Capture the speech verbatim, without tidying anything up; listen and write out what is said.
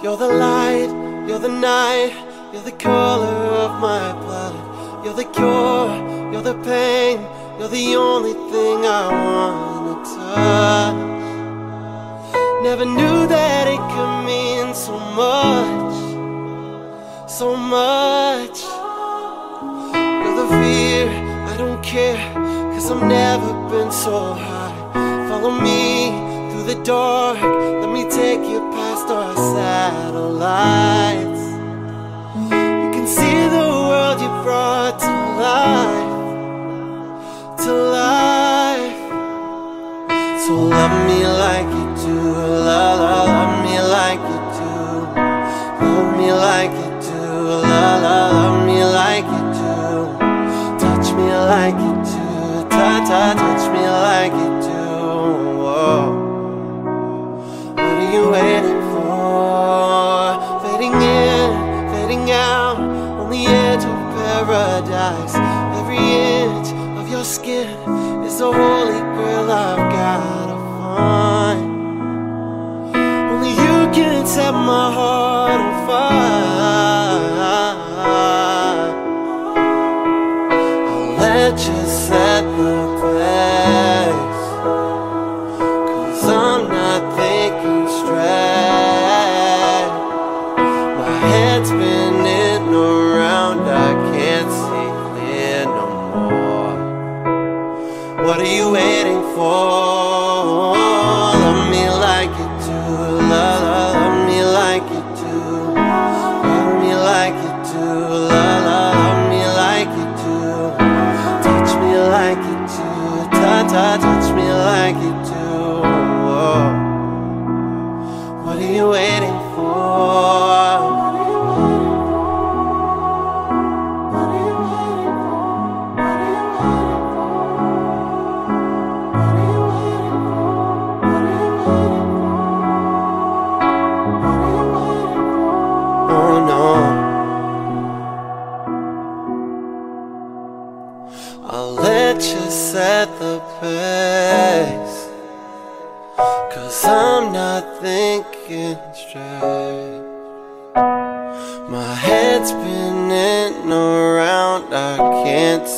You're the light, you're the night, you're the color of my blood. You're the cure, you're the pain, you're the only thing I wanna touch. Never knew that it could mean so much, so much. You're the fear, I don't care, cause I've never been so high. Follow me through the dark, let me take you past our satellites. You can see the world you brought to life, to life. So love me like you do, la la, love me like you do. Love me like you do, la la, love me like you do. Touch me like you do, ta ta, touch me like you do. Whoa. What are you waiting for? Fading in, fading out, on the edge of paradise. Every inch of your skin is a holy grail I've gotta find. Only you can set my heart on fire. I'll let you set the pace, cause I'm not thinking straight. My head's spinning around, I can't see clear no more. What are you waiting for? Love me like you do, la la, love me like you do. Love me like you do, la la, love me like you do. Touch me like you do, ta ta, touch me like you do. Whoa. What are you waiting for? I'll let you set the pace, cause I'm not thinking straight. My head's spinning around, I can't